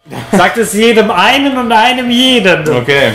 Sagt es jedem einen und einem jeden. Okay.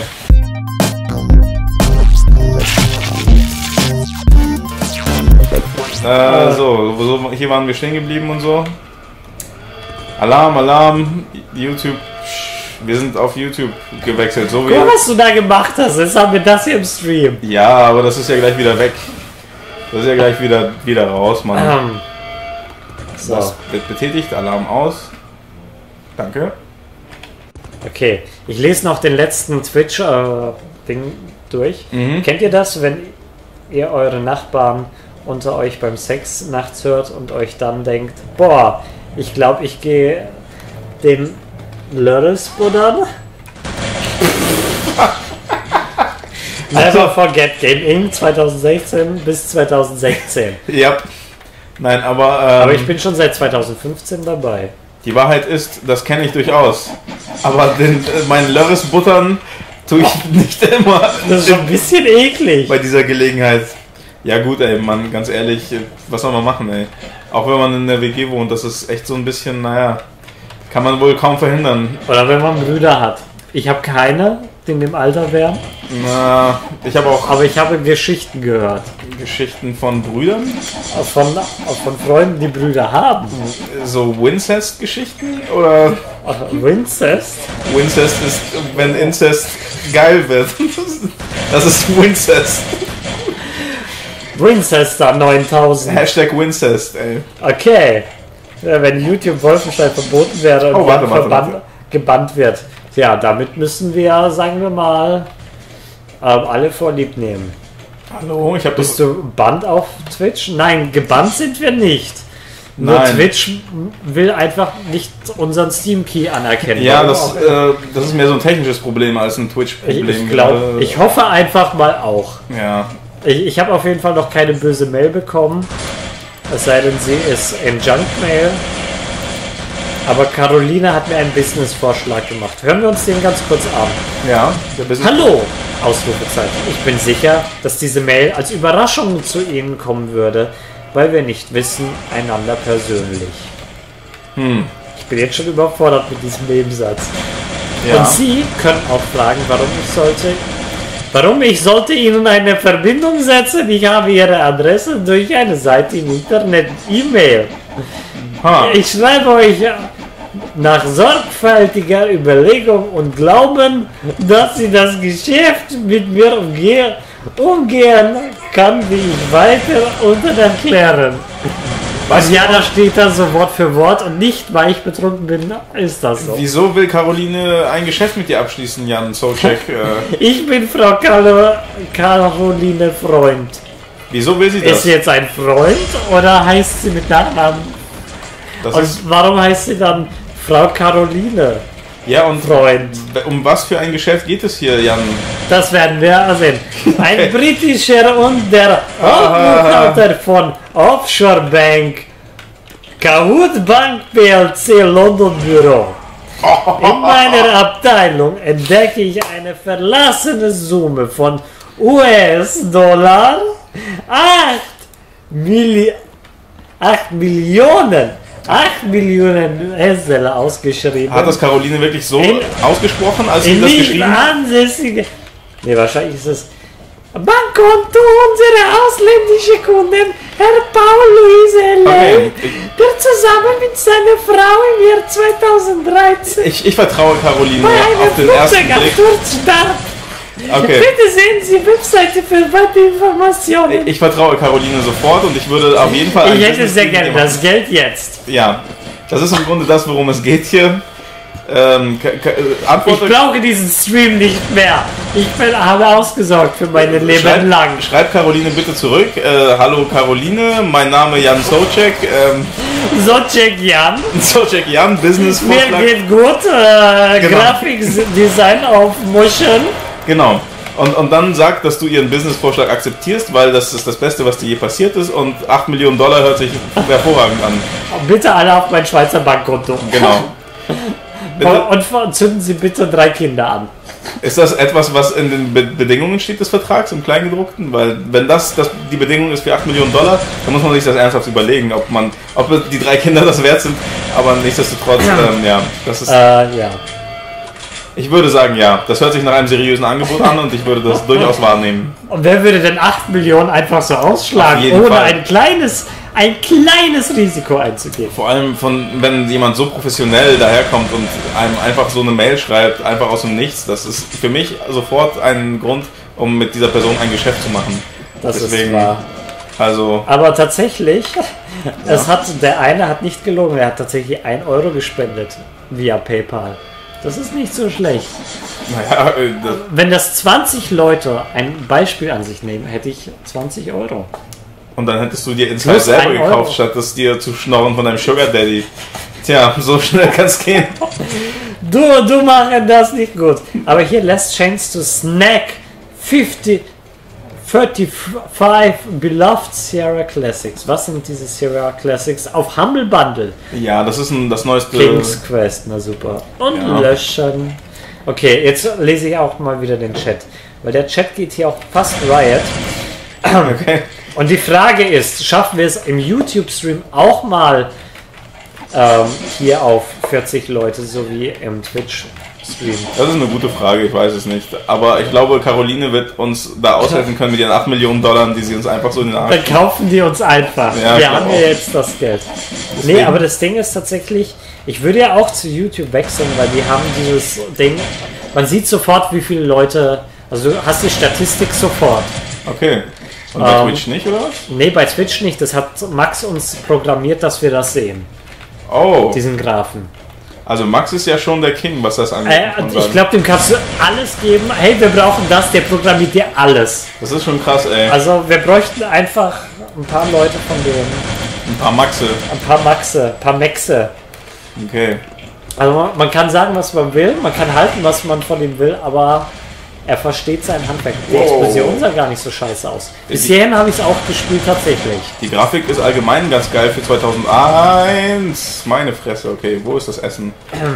So, hier waren wir stehen geblieben und so. Alarm, Alarm, YouTube. Wir sind auf YouTube gewechselt. So wie Guck, was du da gemacht hast. Jetzt haben wir das hier im Stream. Ja, aber das ist ja gleich wieder weg. Das ist ja gleich wieder raus, Mann. So. Das wird betätigt, Alarm aus. Danke. Okay, ich lese noch den letzten Twitch-Ding durch. Kennt ihr das, wenn ihr eure Nachbarn unter euch beim Sex nachts hört und euch dann denkt, boah, ich glaube, ich gehe den Lörres buddern? Never forget Game Inc. 2016 bis 2016. Ja. Nein, aber... aber ich bin schon seit 2015 dabei. Die Wahrheit ist, das kenne ich durchaus. Aber meinen Lörres buttern tue ich nicht immer. Das ist schon ein bisschen eklig. Bei dieser Gelegenheit. Ja gut, ey, Mann, ganz ehrlich, was soll man machen, ey? Auch wenn man in der WG wohnt, das ist echt so ein bisschen, naja, kann man wohl kaum verhindern. Oder wenn man Brüder hat. Ich habe keine, die in dem Alter wären. Na, ich habe auch... Aber ich habe Geschichten gehört. Geschichten von Brüdern? Von Freunden, die Brüder haben. So Wincest-Geschichten? Oder... Wincest? Wincest ist, wenn Incest geil wird. Das ist Wincest. Winchester 9000. Hashtag Wincest, ey. Okay. Ja, wenn YouTube Wolfenstein verboten wäre und gebannt wird. Ja, damit müssen wir, sagen wir mal, alle vorlieb nehmen. Hallo, ich habe das... Bist du bannt auf Twitch? Nein, gebannt sind wir nicht. Nur Nein. Twitch will einfach nicht unseren Steam-Key anerkennen. Ja, das ist mehr so ein technisches Problem als ein Twitch-Problem. Ich hoffe einfach mal auch. Ja. Ich habe auf jeden Fall noch keine böse Mail bekommen. Es sei denn, sie ist in Junk-Mail. Aber Caroline hat mir einen Business-Vorschlag gemacht. Hören wir uns den ganz kurz an. Ja. Hallo! Ausrufezeichen. Ich bin sicher, dass diese Mail als Überraschung zu Ihnen kommen würde, weil wir nicht wissen, einander persönlich. Ich bin jetzt schon überfordert mit diesem Nebensatz. Ja. Und Sie können auch fragen, warum ich sollte Ihnen eine Verbindung setzen. Ich habe Ihre Adresse durch eine Seite im Internet, E-Mail. Ich schreibe euch nach sorgfältiger Überlegung und Glauben, dass Sie das Geschäft mit mir umgehen kann, wie ich weiter unten erklären. Was? Ja, da steht da so Wort für Wort und nicht, weil ich betrunken bin, ist das so. Wieso will Caroline ein Geschäft mit dir abschließen, Jan Socek? Ich bin Frau Caroline Freund. Wieso will sie das? Ist sie jetzt ein Freund oder heißt sie mit Nachnamen? Und warum heißt sie dann Frau Caroline? Ja, und Freund. Um was für ein Geschäft geht es hier, Jan? Das werden wir sehen. Ein britischer und der Hauptbuchhalter von Offshore Bank, Kahoot Bank PLC London Büro. In meiner Abteilung entdecke ich eine verlassene Summe von US-Dollar 8 Millionen US-Dollar ausgeschrieben. Hat das Caroline wirklich so ausgesprochen, als sie das geschrieben hat? Nee, wahrscheinlich ist es Bankkonto unserer ausländischen Kunden, Herr Paul Luise Ley, der zusammen mit seiner Frau im Jahr 2013 ich vertraue Caroline bei einem auf den ersten Blick. Flugzeugabsturz starb. Okay. Bitte sehen Sie Webseite für weitere Informationen. Ich vertraue Caroline sofort und ich würde auf jeden Fall... Ich hätte sehr gerne das Geld jetzt. Ja, das ist im Grunde das, worum es geht hier. Ich brauche diesen Stream nicht mehr. Habe ausgesorgt für mein Leben lang. Schreib Caroline bitte zurück. Hallo Caroline, mein Name Jan Socek. Socek Jan. Socek Jan, Business-Vorschlag. Mir geht gut. Genau. Grafikdesign auf Motion. Genau. Und dann sag, dass du ihren Business-Vorschlag akzeptierst, weil das ist das Beste, was dir je passiert ist und 8 Millionen Dollar hört sich hervorragend an. Bitte alle auf mein Schweizer Bankkonto. Genau. Und zünden Sie bitte 3 Kinder an. Ist das etwas, was in den Bedingungen steht des Vertrags, im Kleingedruckten? Weil wenn das die Bedingung ist für 8 Millionen Dollar, dann muss man sich das ernsthaft überlegen, ob die 3 Kinder das wert sind. Aber nichtsdestotrotz, ja, das ist... ja. Ich würde sagen, ja. Das hört sich nach einem seriösen Angebot an und ich würde das durchaus wahrnehmen. Und wer würde denn 8 Millionen einfach so ausschlagen, ohne Fall. ein kleines Risiko einzugehen? Vor allem, wenn jemand so professionell daherkommt und einem einfach so eine Mail schreibt, einfach aus dem Nichts, das ist für mich sofort ein Grund, um mit dieser Person ein Geschäft zu machen. Deswegen, ist wahr. Also, aber tatsächlich, der eine hat nicht gelogen, er hat tatsächlich 1 Euro gespendet via PayPal. Das ist nicht so schlecht. Naja, wenn das 20 Leute ein Beispiel an sich nehmen, hätte ich 20 Euro. Und dann hättest du dir Inside selber gekauft, statt es dir zu schnorren von deinem Sugar Daddy. Tja, so schnell kann es gehen. Du machst das nicht gut. Aber hier last chance to snack 35 beloved Sierra Classics. Was sind diese Sierra Classics? Auf Humble Bundle. Ja, das ist das neueste... King's Quest, na super. Und löschen. Okay, jetzt lese ich auch mal wieder den Chat. Weil der Chat geht hier auch fast riot. Okay. Und die Frage ist, schaffen wir es im YouTube-Stream auch mal hier auf 40 Leute, so wie im Twitch-Stream? Das ist eine gute Frage, ich weiß es nicht. Aber ich glaube, Caroline wird uns da aushelfen können mit ihren 8 Millionen Dollar, die sie uns einfach so in den Arsch... Dann kaufen die uns einfach. Ja, wir haben ja jetzt das Geld. Deswegen. Nee, aber das Ding ist tatsächlich, ich würde ja auch zu YouTube wechseln, weil die haben dieses Ding, man sieht sofort, wie viele Leute, also du hast die Statistik sofort. Okay. Und bei Twitch nicht, oder was? Nee, bei Twitch nicht. Das hat Max uns programmiert, dass wir das sehen. Oh. Diesen Graphen. Also Max ist ja schon der King, was das angeht. Ich glaube, dem kannst du alles geben. Hey, wir brauchen das, der programmiert dir alles. Das ist schon krass, ey. Also wir bräuchten einfach ein paar Leute von denen. Ein paar Maxe. Ein paar Maxe. Okay. Also man kann sagen, was man will, man kann halten, was man von ihm will, aber... Er versteht sein Handwerk. Die Explosion sah gar nicht so scheiße aus. Bis hierhin habe ich es auch gespielt tatsächlich. Die Grafik ist allgemein ganz geil für 2001. Meine Fresse, okay. Wo ist das Essen?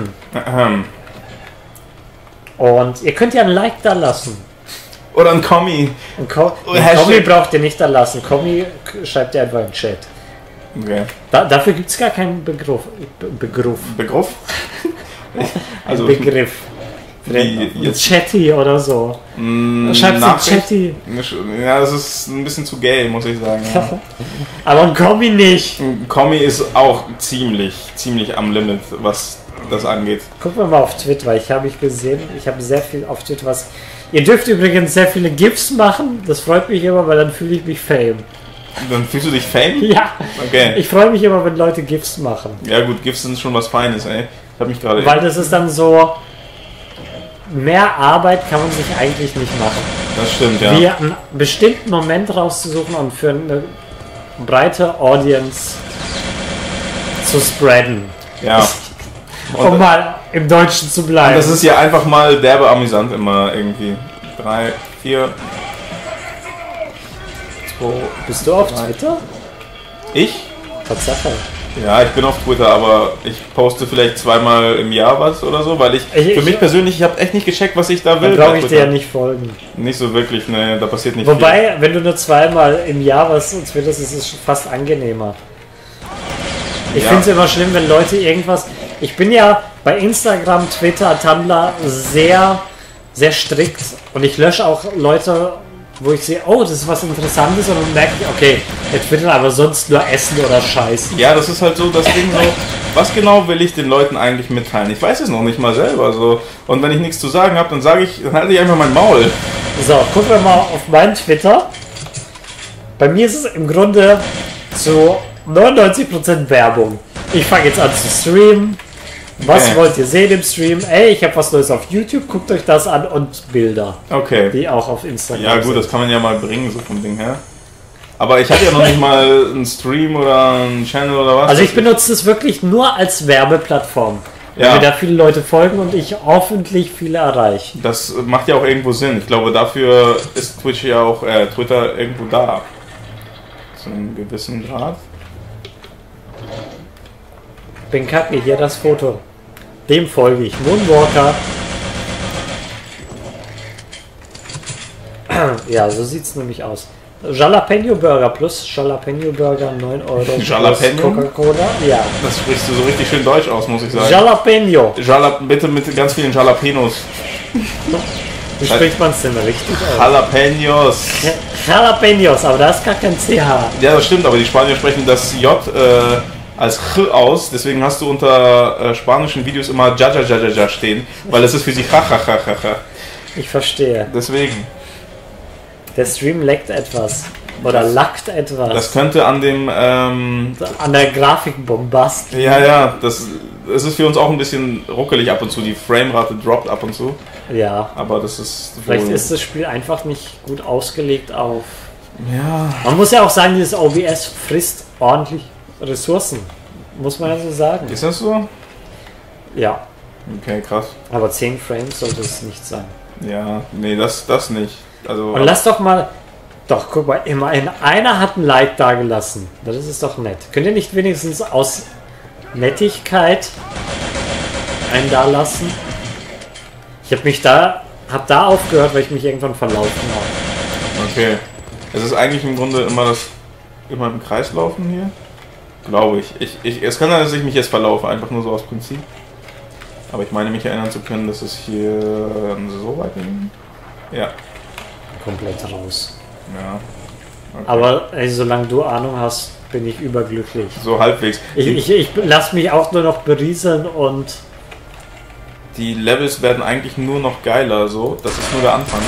Und ihr könnt ja ein Like da lassen. Oder ein Kommi. Ein Kommi braucht ihr nicht da lassen. Kommi schreibt ihr einfach in den Chat. Okay. Dafür gibt es gar keinen Begriff. Begriff? Also Begriff. Chatty oder so. Schreibst du Chatty? Ja, das ist ein bisschen zu gay, muss ich sagen. Ja. Aber ein Kommi nicht. Ein Kommi ist auch ziemlich am Limit, was das angeht. Gucken wir mal auf Twitter, weil ich habe gesehen, ich habe sehr viel auf Twitter was... Ihr dürft übrigens sehr viele GIFs machen, das freut mich immer, weil dann fühle ich mich fame. Dann fühlst du dich fame? Ja. Okay. Ich freue mich immer, wenn Leute GIFs machen. Ja gut, GIFs sind schon was Feines, ey. Ich habe mich gerade... Weil das ist dann so... Mehr Arbeit kann man sich eigentlich nicht machen. Das stimmt, ja. Wie einen bestimmten Moment rauszusuchen und für eine breite Audience zu spreaden. Ja. Um mal im Deutschen zu bleiben. Das ist ja einfach mal derbe amüsant immer irgendwie. 3, 4... 2... Bist du auf Twitter? Ich? Tatsache. Ja, ich bin auf Twitter, aber ich poste vielleicht 2-mal im Jahr was oder so, weil für mich persönlich, ich habe echt nicht gecheckt, was ich da will. Da brauche ich dir ja nicht folgen. Nicht so wirklich, ne, da passiert nicht Wobei, viel. Wenn du nur 2-mal im Jahr was twitterst, ist es fast angenehmer. Ich finde es immer schlimm, wenn Leute irgendwas... Ich bin ja bei Instagram, Twitter, Tumblr sehr, sehr strikt und ich lösche auch Leute... wo ich sehe, oh, das ist was Interessantes und dann merke ich, okay, der twittert aber sonst nur Essen oder Scheiß. Ja, das ist halt so das Ding so, was genau will ich den Leuten eigentlich mitteilen? Ich weiß es noch nicht mal selber so. Und wenn ich nichts zu sagen habe, dann halte ich einfach mein Maul. So, gucken wir mal auf meinen Twitter. Bei mir ist es im Grunde zu 99% Werbung. Ich fange jetzt an zu streamen. Was wollt ihr sehen im Stream? Ey, ich habe was Neues auf YouTube, guckt euch das an und Bilder. Okay. Die auch auf Instagram Ja gut, sind. Das kann man ja mal bringen, so vom Ding her. Aber ich hatte ja noch nicht mal einen Stream oder einen Channel oder was. Also ich benutze es wirklich nur als Werbeplattform. Weil mir da viele Leute folgen und ich hoffentlich viele erreiche. Das macht ja auch irgendwo Sinn. Ich glaube, dafür ist Twitch ja auch, Twitter irgendwo da. Zu einem gewissen Grad. Bin kacke, hier das Foto. Dem folge ich. Moonwalker. Ja, so sieht es nämlich aus. Jalapeno Burger plus Jalapeno Burger 9 Euro. Jalapeno? Coca-Cola? Ja. Das sprichst du so richtig schön deutsch aus, muss ich sagen. Jalapeno. Bitte mit ganz vielen Jalapenos. Wie spricht man es denn richtig aus? Jalapenos. Jalapenos, aber da ist gar kein CH. Ja, das stimmt, aber die Spanier sprechen das J als Ch aus. Deswegen hast du unter spanischen Videos immer Ja, ja, ja, ja, ja stehen, weil es ist für sie ha, ha, ha, ha, ha. Ich verstehe. Deswegen. Der Stream leckt etwas. Oder lackt etwas. Das könnte an dem... an der Grafikbombast. Ja, es ist für uns auch ein bisschen ruckelig ab und zu. Die Framerate droppt ab und zu. Ja. Aber das ist... Vielleicht ist das Spiel einfach nicht gut ausgelegt auf... Ja. Man muss ja auch sagen, dieses OBS frisst ordentlich Ressourcen. Muss man ja so sagen. Ist das so? Ja. Okay, krass. Aber 10 Frames sollte es nicht sein. Ja, nee, das nicht. Also, und lass doch mal... Doch, guck mal, immerhin einer hat ein Like da gelassen. Das ist doch nett. Könnt ihr nicht wenigstens aus Nettigkeit einen da lassen? Ich hab da aufgehört, weil ich mich irgendwann verlaufen habe. Okay. Es ist eigentlich im Grunde immer im Kreis laufen hier. Glaube ich. Es kann sein, dass ich mich jetzt verlaufe, einfach nur so aus Prinzip. Aber ich meine mich erinnern zu können, dass es hier so weit ging. Ja. Komplett raus. Ja. Okay. Aber ey, solange du Ahnung hast, bin ich überglücklich. So halbwegs. Ich lasse mich auch nur noch berieseln und... Die Levels werden eigentlich nur noch geiler, so. Das ist nur der Anfang.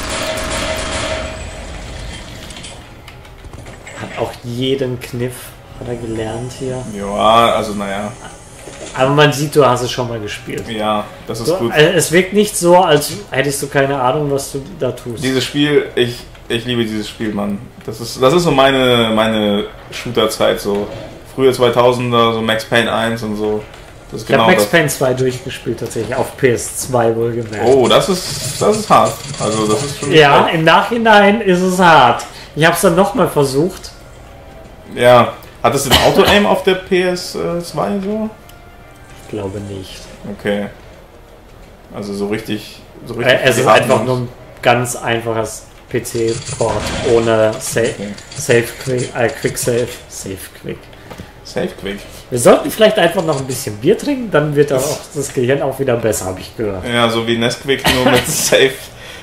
Hat auch jeden Kniff hat er gelernt hier. Ja, also naja. Aber man sieht, du hast es schon mal gespielt. Ja, das ist so, gut. Es wirkt nicht so, als hättest du keine Ahnung, was du da tust. Dieses Spiel, ich liebe dieses Spiel, Mann. Das ist so meine Shooter-Zeit, so. Frühe 2000er, so Max Payne 1 und so. Das ist ich habe Max Payne 2 durchgespielt, tatsächlich, auf PS2 wohlgemerkt. Oh, das ist hart. Also das ist schon ja, im Nachhinein ist es hart. Ich habe es dann nochmal versucht. Ja, hat es den Auto-Aim auf der PS2 so? Ich glaube nicht. Okay. Also so richtig es ist einfach nur ein ganz einfaches PC-Port ohne Quick Save. Safe Quick. Wir sollten vielleicht einfach noch ein bisschen Bier trinken, dann wird auch das Gehirn auch wieder besser, habe ich gehört. Ja, so wie Nesquik, nur mit Safe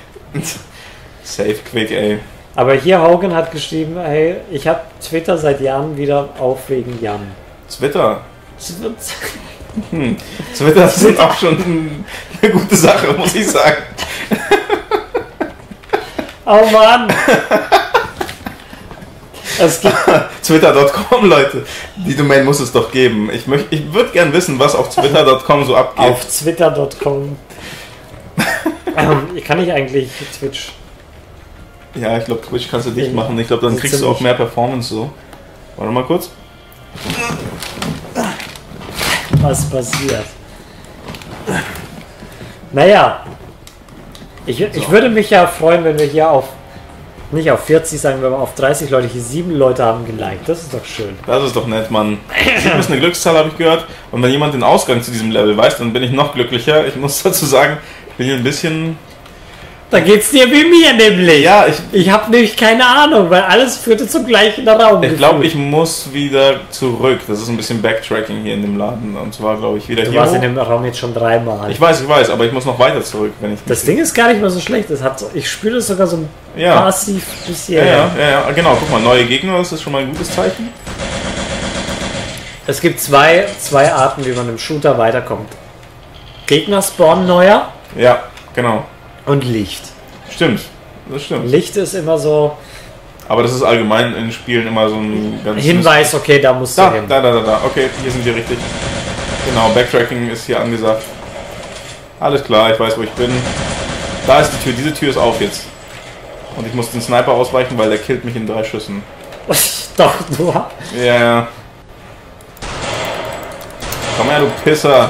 Quick, ey. Aber hier Hogan hat geschrieben, hey, ich habe Twitter seit Jahren wieder auf wegen Jan. Twitter ist auch schon eine gute Sache, muss ich sagen. Oh Mann! Es gibt Twitter.com, Leute. Die Domain muss es doch geben. Ich würde gern wissen, was auf Twitter.com so abgeht. Auf Twitter.com. Kann ich eigentlich Twitch? Ja, ich glaube, Twitch kannst du dicht machen. Ich glaube, dann kriegst du auch mehr Performance so. Warte mal kurz. Was passiert? Naja. Ich würde mich ja freuen, wenn wir hier nicht auf 40, sagen wir mal auf 30 Leute, hier 7 Leute haben geliked. Das ist doch schön. Das ist doch nett, Mann. 7 ist eine Glückszahl, habe ich gehört. Und wenn jemand den Ausgang zu diesem Level weiß, dann bin ich noch glücklicher. Ich muss dazu sagen, ich bin hier ein bisschen... Da geht's dir wie mir nämlich. Ja, ich habe nämlich keine Ahnung, weil alles führte zum gleichen Raum. Ich glaube, ich muss wieder zurück. Das ist ein bisschen Backtracking hier in dem Laden. Und zwar, glaube ich, wieder hier. Du warst in dem Raum jetzt schon 3-mal. Ich weiß, aber ich muss noch weiter zurück, wenn ich... Das Ding ist gar nicht mehr so schlecht. Ich spüre das sogar so passiv bisschen. Ja, genau. Guck mal, neue Gegner, das ist schon mal ein gutes Zeichen. Es gibt zwei Arten, wie man im Shooter weiterkommt. Gegner spawnen neuer. Ja, genau. Und Licht. Stimmt, das stimmt. Licht ist immer so... Aber das ist allgemein in Spielen immer so ein ganz... Hinweis, okay, da musst du hin. Da. Okay, hier sind wir richtig. Genau, Backtracking ist hier angesagt. Alles klar, ich weiß, wo ich bin. Da ist die Tür, diese Tür ist auf jetzt. Und ich muss den Sniper ausweichen, weil der killt mich in 3 Schüssen. Doch, du... Ja. Komm her, du Pisser.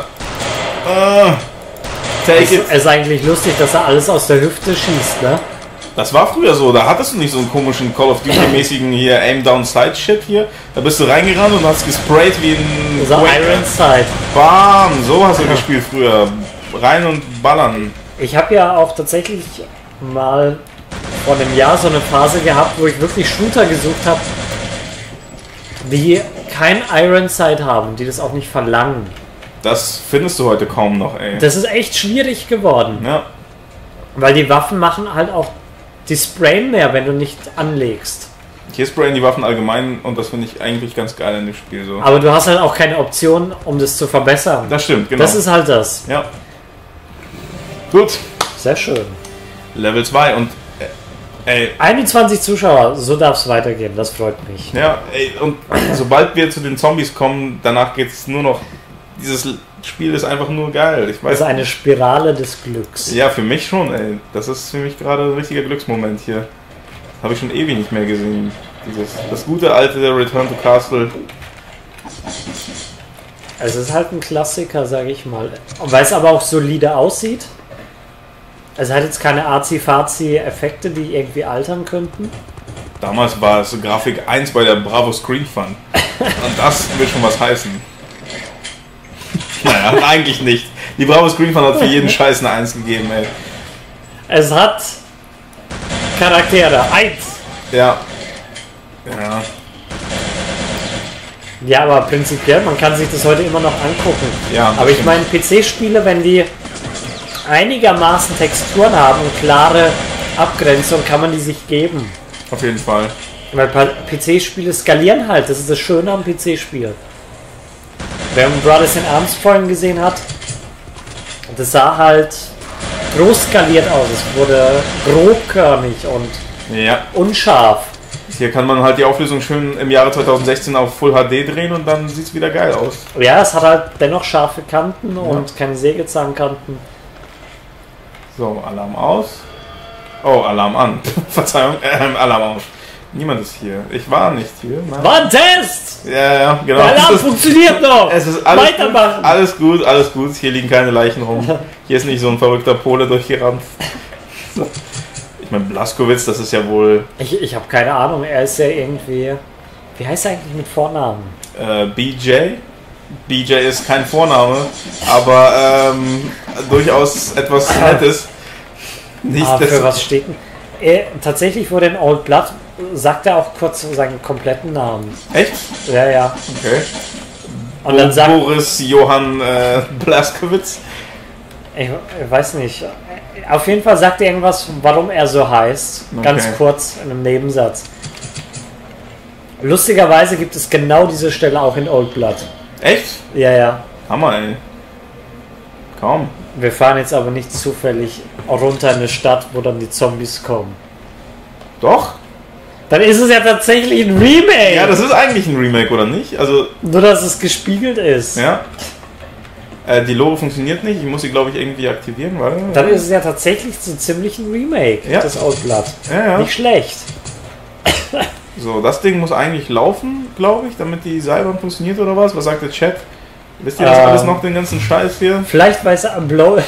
Es ist eigentlich lustig, dass er alles aus der Hüfte schießt, ne? Das war früher so, da hattest du nicht so einen komischen Call of Duty-mäßigen hier Aim-Down-Sight-Shit hier. Da bist du reingerannt und hast gesprayt wie ein... So Iron Sight. Bam, so hast du gespielt früher. Rein und ballern. Ich habe ja auch tatsächlich mal vor einem Jahr so eine Phase gehabt, wo ich wirklich Shooter gesucht habe, die kein Iron Sight haben, die das auch nicht verlangen. Das findest du heute kaum noch, ey. Das ist echt schwierig geworden. Ja. Weil die Waffen machen halt auch, die sprayen mehr, wenn du nicht anlegst. Hier sprayen die Waffen allgemein und das finde ich eigentlich ganz geil in dem Spiel so. Aber du hast halt auch keine Option, um das zu verbessern. Das stimmt, genau. Das ist halt das. Ja. Gut. Sehr schön. Level 2 und 21 Zuschauer, so darf es weitergehen, das freut mich. Ja, ey, und sobald wir zu den Zombies kommen, danach geht es nur noch. Dieses Spiel ist einfach nur geil. Ich weiß. Das ist eine Spirale des Glücks. Ja, für mich schon, ey. Das ist für mich gerade ein richtiger Glücksmoment hier. Habe ich schon ewig nicht mehr gesehen. Das gute alte Return to Castle. Es ist halt ein Klassiker, sage ich mal. Weil es aber auch solide aussieht. Es hat jetzt keine Arzi-Fazi-Effekte, die irgendwie altern könnten. Damals war es Grafik 1 bei der Bravo Screen Fun. Und das will schon was heißen. Naja, eigentlich nicht. Die Bravo Screen Fun hat für jeden Scheiß eine 1 gegeben, ey. Es hat Charaktere. 1. Ja. Ja. Ja, aber prinzipiell, man kann sich das heute immer noch angucken. Ja, aber ich meine, PC-Spiele, wenn die einigermaßen Texturen haben und klare Abgrenzung, kann man die sich geben. Auf jeden Fall. Weil PC-Spiele skalieren halt, das ist das Schöne am PC-Spiel. Wer Brothers in Arms vorhin gesehen hat, das sah halt groß skaliert aus. Es wurde grobkörnig und ja. unscharf. Hier kann man halt die Auflösung schön im Jahre 2016 auf Full HD drehen und dann sieht es wieder geil aus. Ja, es hat halt dennoch scharfe Kanten und keine Sägezahnkanten. So, Alarm aus. Oh, Alarm an. Verzeihung, Alarm aus. Niemand ist hier. Ich war nicht hier. Nein. War ein Test! Ja, genau. Der Alarm funktioniert noch! Es ist alles weitermachen! Gut, alles gut, alles gut. Hier liegen keine Leichen rum. Hier ist nicht so ein verrückter Pole durchgerannt. So. Ich meine, Blazkowicz, das ist ja wohl... Ich habe keine Ahnung, er ist ja irgendwie... Wie heißt er eigentlich mit Vornamen? BJ. BJ ist kein Vorname, aber durchaus etwas Nettes. Nicht für was steht denn? Tatsächlich wurde in Old Blood, sagt er auch kurz seinen kompletten Namen. Echt? Ja, ja. Okay. Und dann sagt... Boris Johann Blazkowicz. Ich weiß nicht. Auf jeden Fall sagt er irgendwas, warum er so heißt. Okay. Ganz kurz in einem Nebensatz. Lustigerweise gibt es genau diese Stelle auch in Old Blood. Echt? Ja, ja. Hammer, ey. Kaum. Wir fahren jetzt aber nicht zufällig runter in eine Stadt, wo dann die Zombies kommen. Doch? Dann ist es ja tatsächlich ein Remake! Ja, das ist eigentlich ein Remake, oder nicht? Also... Nur, dass es gespiegelt ist. Ja. Die Lore funktioniert nicht. Ich muss sie, glaube ich, irgendwie aktivieren, weil... Dann ist es ja tatsächlich so ziemlich ein Remake, ja. das Old Blood. Ja, ja. Nicht schlecht. So, das Ding muss eigentlich laufen, glaube ich, damit die Seilbahn funktioniert, oder was? Was sagt der Chat? Wisst ihr das alles noch, den ganzen Scheiß hier? Vielleicht weiß er am Blow...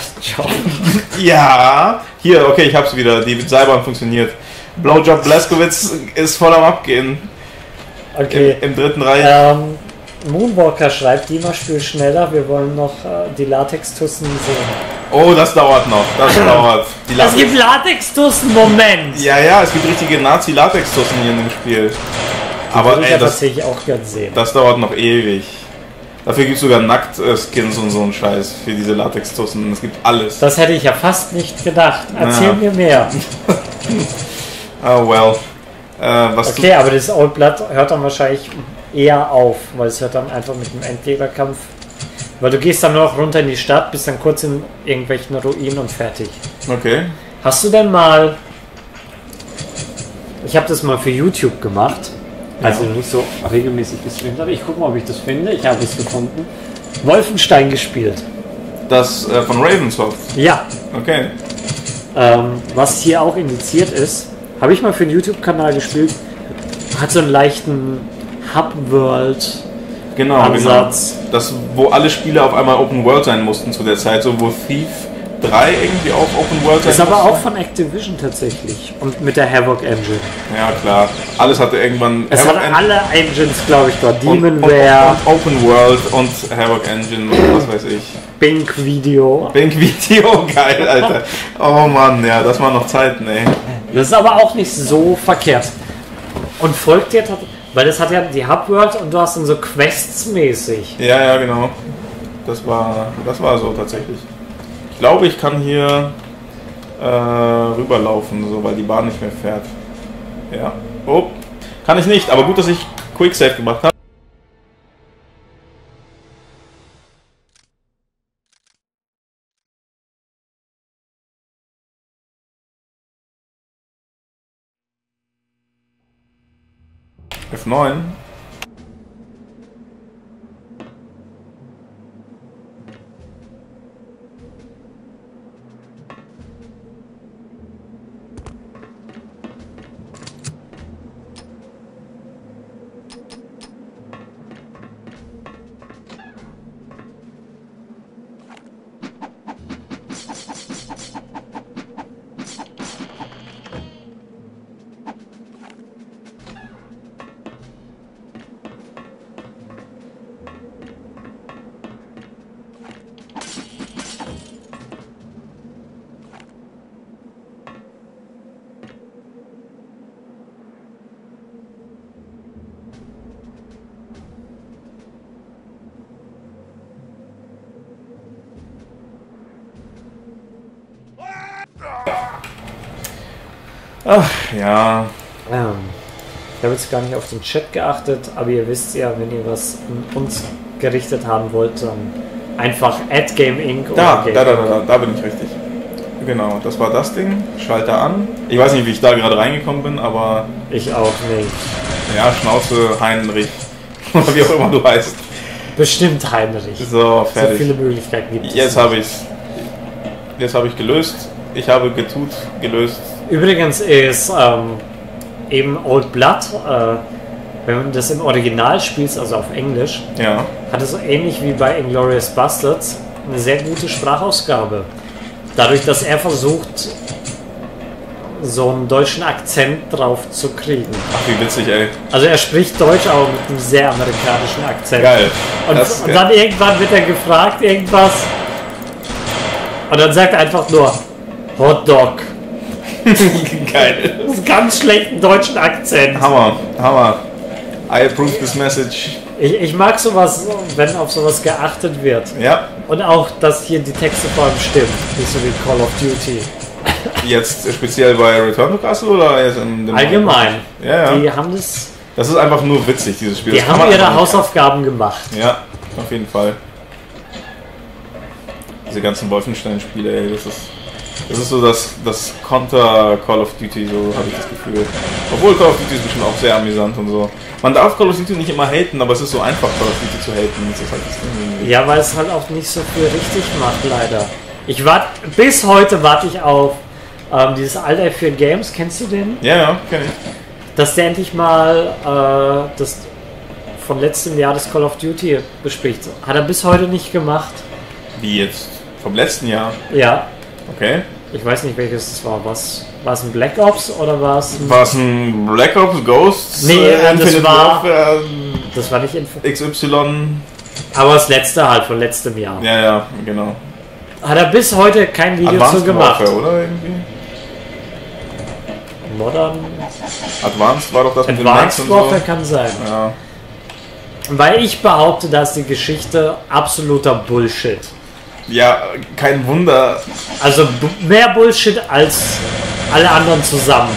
Ja! Hier, okay, ich hab's wieder. Die Seilbahn funktioniert. Blowjob Blazkowicz ist voll am Abgehen. Okay. Im dritten Reich. Moonwalker schreibt, Dima spielt schneller, wir wollen noch die Latex-Tussen sehen. Oh, das dauert noch. Das dauert. Es gibt Latex-Tussen, Moment! Ja, ja, es gibt richtige Nazi-Latex-Tussen hier in dem Spiel. Aber würde ich ey, ja tatsächlich auch gern sehen. Das dauert noch ewig. Dafür gibt es sogar Nackt-Skins und so einen Scheiß für diese Latex-Tussen. Es gibt alles. Das hätte ich ja fast nicht gedacht. Erzähl mir mehr. Oh well. Okay, aber das Old Blood hört dann wahrscheinlich eher auf, weil es hört dann einfach mit dem Endgegnerkampf. Weil du gehst dann nur noch runter in die Stadt, bist dann kurz in irgendwelchen Ruinen und fertig. Okay. Hast du denn mal... Ich habe das mal für YouTube gemacht. Also nicht so regelmäßig gestreamt, aber ich gucke mal, ob ich das finde. Ich habe es gefunden. Wolfenstein gespielt. Das von Ravensoft? Ja. Okay. Was hier auch indiziert ist, habe ich mal für den YouTube-Kanal gespielt. Hat so einen leichten Hub-World Ansatz. Genau. Das, wo alle Spiele auf einmal Open World sein mussten zu der Zeit, so wo Thief 3 irgendwie auch Open World sein ist aber auch von Activision tatsächlich. Und mit der Havoc Engine. Ja, klar. Alles hatte irgendwann... Es hatte alle Engines, glaube ich, dort. Demonware. Und Open World und Havoc Engine und was weiß ich. Bink Video. Bink Video, geil, Alter. Oh Mann, ja, das waren noch Zeiten, ey. Das ist aber auch nicht so verkehrt. Und folgt dir, weil das hat ja die Hubworld und du hast dann so Quests mäßig. Ja, genau. Das war so tatsächlich. Ich glaube, ich kann hier rüberlaufen, so, weil die Bahn nicht mehr fährt. Ja. Oh, kann ich nicht, aber gut, dass ich Quicksave gemacht habe. F9. Ach, ja. Ich habe jetzt gar nicht auf den Chat geachtet, aber ihr wisst ja, wenn ihr was an uns gerichtet haben wollt, dann einfach @GameInc. Da bin ich richtig. Genau, das war das Ding. Schalter an. Ich weiß nicht, wie ich da gerade reingekommen bin, aber... Ich auch nicht. Ja, Schnauze, Heinrich. Oder wie auch immer du heißt. Bestimmt Heinrich. So, fertig. So viele Möglichkeiten gibt es. Jetzt habe ich's. Jetzt habe ich gelöst. Ich habe gelöst. Übrigens ist eben Old Blood, wenn man das im Original spielt, also auf Englisch, Ja. hat es so ähnlich wie bei Inglourious Basterds eine sehr gute Sprachausgabe. Dadurch, dass er versucht, so einen deutschen Akzent drauf zu kriegen. Ach, wie witzig, ey. Also er spricht Deutsch, aber mit einem sehr amerikanischen Akzent. Geil. Und dann irgendwann wird er gefragt, irgendwas. Und dann sagt er einfach nur Hotdog. Geil. Das ist ein ganz schlechten deutschen Akzent. Hammer. I approve this message. Ich mag sowas, wenn auf sowas geachtet wird. Ja. Und auch, dass hier die Texte vor allem stimmen. Nicht so wie Call of Duty. Jetzt speziell bei Return to Castle oder jetzt in dem Allgemein. Ja. Die haben das. Das ist einfach nur witzig, dieses Spiel. Die haben ihre Hausaufgaben gemacht. Ja, auf jeden Fall. Diese ganzen Wolfenstein-Spiele, ey, das ist so das Konter Call of Duty, so habe ich das Gefühl. Obwohl Call of Duty ist bestimmt auch sehr amüsant und so. Man darf Call of Duty nicht immer haten, aber es ist so einfach, Call of Duty zu haten. Das ist halt das Ding. Ja, weil es halt auch nicht so viel richtig macht, leider. Bis heute warte ich auf dieses All Day Games, kennst du den? Ja, kenn ich. Dass der endlich mal das von letztem Jahr das Call of Duty bespricht. Hat er bis heute nicht gemacht. Wie jetzt? Vom letzten Jahr? Ja. Okay. Ich weiß nicht, welches es war. War es ein Black Ops oder war es ein... War es ein Black Ops Ghosts? Nee, Infinite Warfare, das war nicht XY. Aber das letzte halt von letztem Jahr. Ja, genau. Hat er bis heute kein Video Advanced zu gemacht. Warfare, oder irgendwie? Modern... Advanced war doch das mit dem Advanced Max und Warfare so. kann sein. Ja. Weil ich behaupte, dass die Geschichte absoluter Bullshit. Ja, kein Wunder. Also mehr Bullshit als alle anderen zusammen.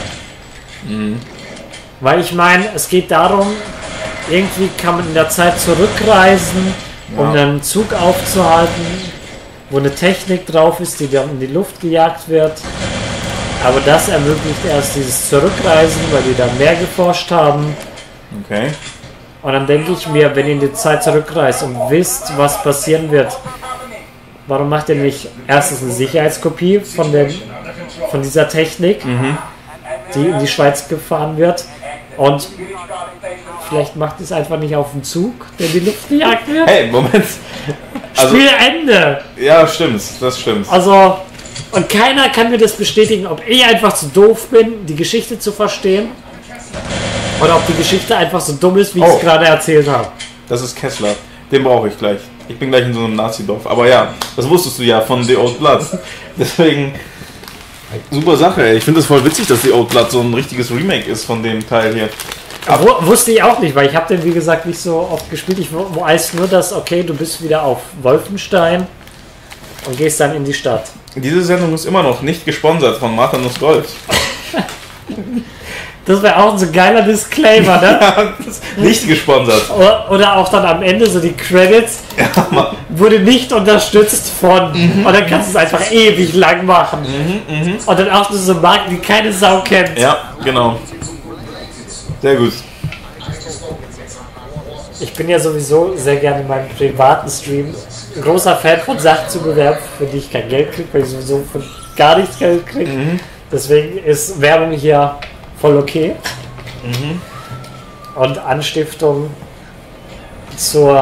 Weil ich meine, es geht darum, irgendwie kann man in der Zeit zurückreisen, um einen Zug aufzuhalten, wo eine Technik drauf ist, die dann in die Luft gejagt wird. Aber das ermöglicht erst dieses Zurückreisen, weil die dann mehr geforscht haben. Okay. Und dann denke ich mir, wenn ihr in die Zeit zurückreist und wisst, was passieren wird, warum macht ihr nicht erstens eine Sicherheitskopie von dieser Technik, die in die Schweiz gefahren wird, und vielleicht macht es einfach nicht auf den Zug, der in die Luft gejagt wird? Hey, Moment. Also, Spielende! ja, stimmt, das stimmt. Also, und keiner kann mir das bestätigen, ob ich einfach zu doof bin, die Geschichte zu verstehen, oder ob die Geschichte einfach so dumm ist, wie ich es gerade erzählt habe. Das ist Kessler. Den brauche ich gleich. Ich bin gleich in so einem Nazi-Dorf. Aber ja, das wusstest du ja von The Old Blood. Deswegen Super Sache, ey. Ich finde es voll witzig, dass die Old Blood so ein richtiges Remake ist von dem Teil hier. Wusste ich auch nicht, weil ich habe den wie gesagt nicht so oft gespielt. Ich weiß nur, dass, okay, du bist wieder auf Wolfenstein und gehst dann in die Stadt. Diese Sendung ist immer noch nicht gesponsert von Martha Nuss Gold. Das wäre auch so ein geiler Disclaimer, ne? Ja, nicht gesponsert. Oder auch dann am Ende so die Credits. Ja, wurde nicht unterstützt von. Und dann kannst du es einfach ewig lang machen. Und dann auch nur so Marken, die keine Sau kennt. Ja, genau. Sehr gut. Ich bin ja sowieso sehr gerne in meinem privaten Stream großer Fan von Sachen zu bewerben, für die ich kein Geld kriege, weil ich sowieso von gar nichts Geld kriege. Deswegen ist Werbung hier voll okay. Und Anstiftung zum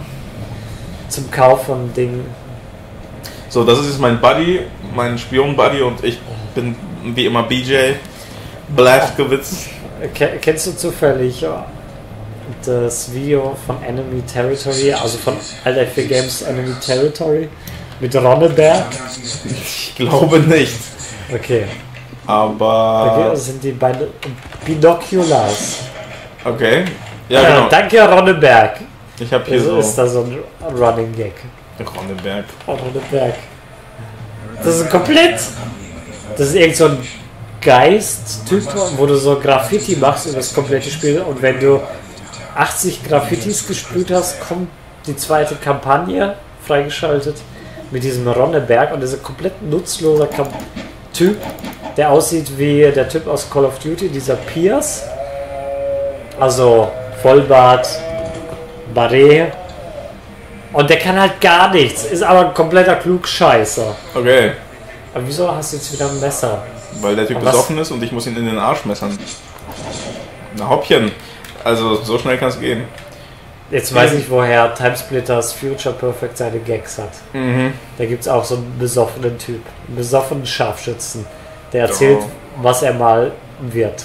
Kauf von Dingen. So, das ist jetzt mein Buddy, mein Spion-Buddy und ich bin wie immer BJ Blazkowicz. Kennst du zufällig das Video von Enemy Territory, also von LF Games Enemy Territory mit Ronneberg? Ich glaube nicht. Okay. Aber... Das sind die beiden Binoculars. Okay. Ja, genau. Danke, Ronneberg. Ich habe hier so... Ist da so ein Running Gag. Ronneberg. Ronneberg. Das ist komplett... Das ist irgend so ein Geist-Typ, wo du so Graffiti machst über das komplette Spiel und wenn du 80 Graffitis gesprüht hast, kommt die zweite Kampagne freigeschaltet mit diesem Ronneberg und dieser komplett nutzloser Typ, der aussieht wie der Typ aus Call of Duty, dieser Pierce, also Vollbart, Barret und der kann halt gar nichts, ist aber ein kompletter Klugscheißer. Okay. Aber wieso hast du jetzt wieder ein Messer? Weil der Typ besoffen ist und ich muss ihn in den Arsch messern. Na Hoppchen. Also so schnell kann es gehen. Jetzt weiß ich, woher Timesplitters Future Perfect seine Gags hat. Da gibt es auch so einen besoffenen Typ. Einen besoffenen Scharfschützen. Der erzählt, was er mal wird.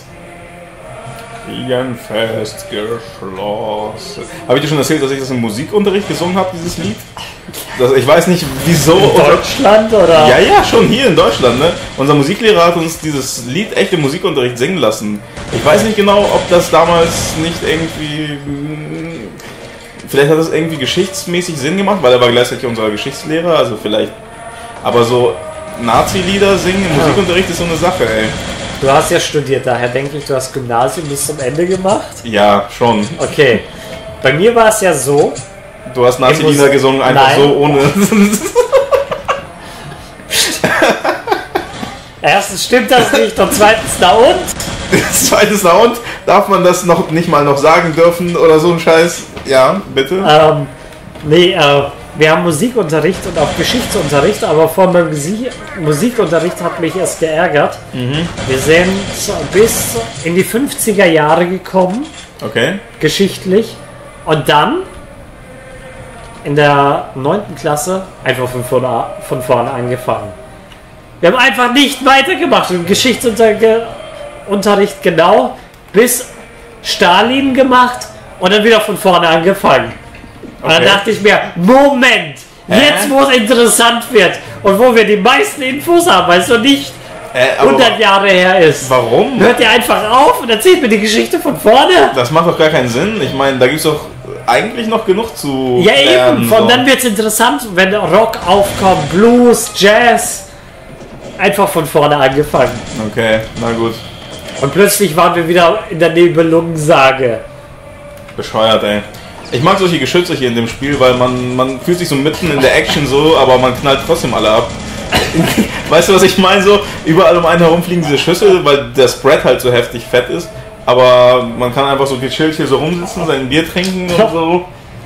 Fest geschlossen. Habe ich dir schon erzählt, dass ich das im Musikunterricht gesungen habe, dieses Lied? Ich weiß nicht, wieso. In Deutschland, oder? Ja, schon hier in Deutschland, ne? Unser Musiklehrer hat uns dieses Lied echt im Musikunterricht singen lassen. Ich weiß nicht genau, ob das damals nicht irgendwie... Vielleicht hat das irgendwie geschichtsmäßig Sinn gemacht, weil er war gleichzeitig unser Geschichtslehrer, also vielleicht... Aber so Nazi-Lieder singen im Musikunterricht ist so eine Sache, ey. Du hast ja studiert, daher denke ich, du hast Gymnasium bis zum Ende gemacht? Ja, schon. Okay. Bei mir war es ja so... Du hast Nazi-Lieder gesungen, einfach so ohne... Erstens stimmt das nicht und zweitens na und? Zweitens na und? Darf man das noch nicht mal noch sagen dürfen oder so ein Scheiß? Ja, bitte? Wir haben Musikunterricht und auch Geschichtsunterricht, aber vor meinem Musikunterricht hat mich erst geärgert. Wir sind bis in die 50er Jahre gekommen. Okay. Geschichtlich. Und dann in der 9. Klasse einfach von vorne angefangen. Wir haben einfach nicht weitergemacht. Im Geschichtsunterricht genau bis Stalin gemacht und dann wieder von vorne angefangen. Und dann dachte ich mir, Moment, jetzt wo es interessant wird und wo wir die meisten Infos haben, weil es noch nicht 100 Jahre her ist. Warum? Hört ihr einfach auf und erzählt mir die Geschichte von vorne? Das macht doch gar keinen Sinn. Ich meine, da gibt es doch eigentlich noch genug zu lernen. Eben, von dann wird es interessant, wenn Rock aufkommt, Blues, Jazz. Einfach von vorne angefangen. Okay, na gut. Und plötzlich waren wir wieder in der Nibelungensage. Bescheuert, ey. Ich mag solche Geschütze hier in dem Spiel, weil man fühlt sich so mitten in der Action so, aber man knallt trotzdem alle ab. Weißt du, was ich meine? So, überall um einen herum fliegen diese Schüsse, weil der Spread halt so heftig fett ist. Aber man kann einfach so gechillt hier so rumsitzen, sein Bier trinken und so.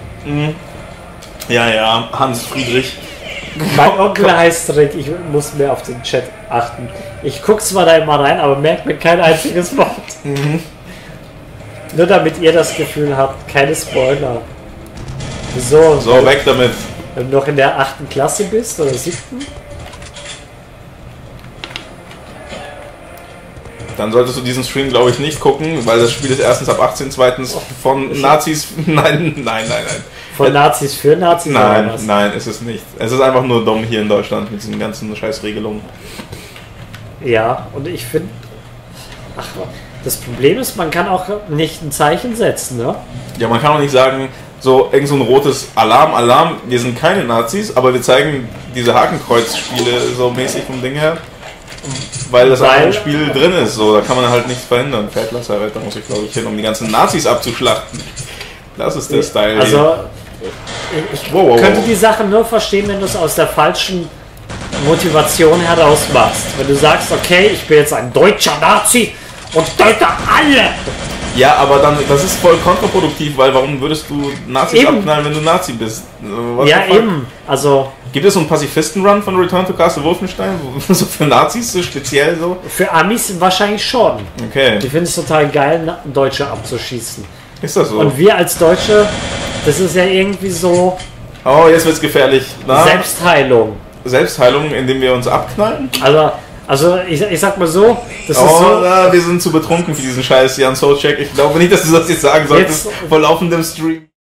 Ja, Hans Friedrich. Mein Onkel heißt Rick, ich muss mehr auf den Chat achten. Ich guck zwar da immer rein, aber merke mir kein einziges Wort. Nur damit ihr das Gefühl habt, keine Spoiler. So, weg damit. Wenn du noch in der 8. Klasse bist oder 7. Dann solltest du diesen Stream, glaube ich, nicht gucken, weil das Spiel ist erstens ab 18, zweitens von Nazis... Nein. Von Nazis für Nazis? Nein, ist es nicht. Es ist einfach nur dumm hier in Deutschland mit diesen ganzen Scheißregelungen. Ja, und ich finde... Ach, das Problem ist, man kann auch nicht ein Zeichen setzen, ne? Ja, man kann auch nicht sagen, so irgend so ein rotes Alarm, Alarm, wir sind keine Nazis, aber wir zeigen diese Hakenkreuz-Spiele so mäßig vom Ding her, weil das auch im Spiel drin ist, so, da kann man halt nichts verhindern. Feldlasserheit, da muss ich glaube ich hin, um die ganzen Nazis abzuschlachten. Das ist der Style. Also, ich könnte die Sache nur verstehen, wenn du es aus der falschen Motivation heraus machst. Wenn du sagst, okay, ich bin jetzt ein deutscher Nazi und töte alle! Ja, aber dann, das ist voll kontraproduktiv, weil warum würdest du Nazis abknallen, wenn du Nazi bist? Ja, eben. Also... Gibt es so einen Pazifisten-Run von Return to Castle Wolfenstein? So für Nazis, so speziell so? Für Amis wahrscheinlich schon. Okay. Die finden es total geil, Deutsche abzuschießen. Ist das so? Und wir als Deutsche, das ist ja irgendwie so... Oh, jetzt wird's gefährlich. Na? Selbstheilung. Selbstheilung, indem wir uns abknallen? Also ich sag mal so, das ist so... Na, wir sind zu betrunken für diesen Scheiß, Jan Soulcheck. Ich glaube nicht, dass du das jetzt sagen solltest vor laufendem Stream.